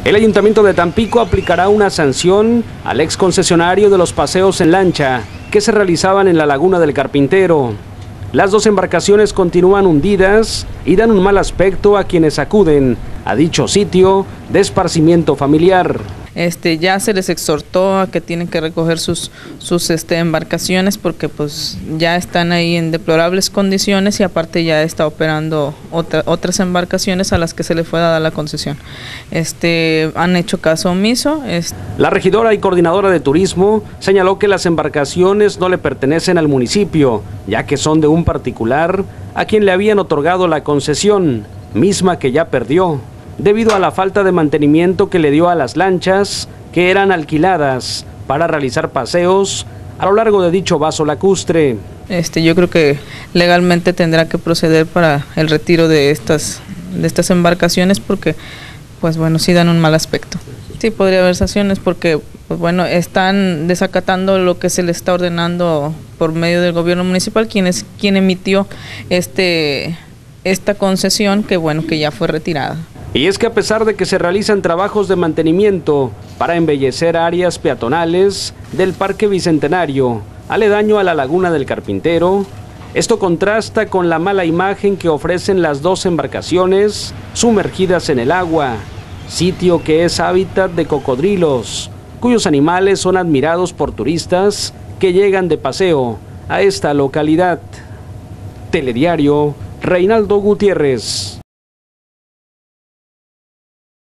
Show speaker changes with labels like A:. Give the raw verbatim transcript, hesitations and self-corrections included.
A: El Ayuntamiento de Tampico aplicará una sanción al ex concesionario de los paseos en lancha que se realizaban en la Laguna del Carpintero. Las dos embarcaciones continúan hundidas y dan un mal aspecto a quienes acuden a dicho sitio de esparcimiento familiar.
B: Este, ya se les exhortó a que tienen que recoger sus, sus este, embarcaciones porque pues ya están ahí en deplorables condiciones y aparte ya está operando otra, otras embarcaciones a las que se le fue dada la concesión. Este, han hecho caso omiso. Este.
A: La regidora y coordinadora de turismo señaló que las embarcaciones no le pertenecen al municipio, ya que son de un particular a quien le habían otorgado la concesión, misma que ya perdió, debido a la falta de mantenimiento que le dio a las lanchas que eran alquiladas para realizar paseos a lo largo de dicho vaso lacustre.
B: Este, yo creo que legalmente tendrá que proceder para el retiro de estas, de estas embarcaciones porque, pues bueno, sí dan un mal aspecto. Sí, podría haber sanciones porque, pues bueno, están desacatando lo que se le está ordenando por medio del gobierno municipal, quien es quien emitió este, esta concesión que, bueno, que ya fue retirada.
A: Y es que a pesar de que se realizan trabajos de mantenimiento para embellecer áreas peatonales del Parque Bicentenario, aledaño a la Laguna del Carpintero, esto contrasta con la mala imagen que ofrecen las dos embarcaciones sumergidas en el agua, sitio que es hábitat de cocodrilos, cuyos animales son admirados por turistas que llegan de paseo a esta localidad. Telediario, Reinaldo Gutiérrez.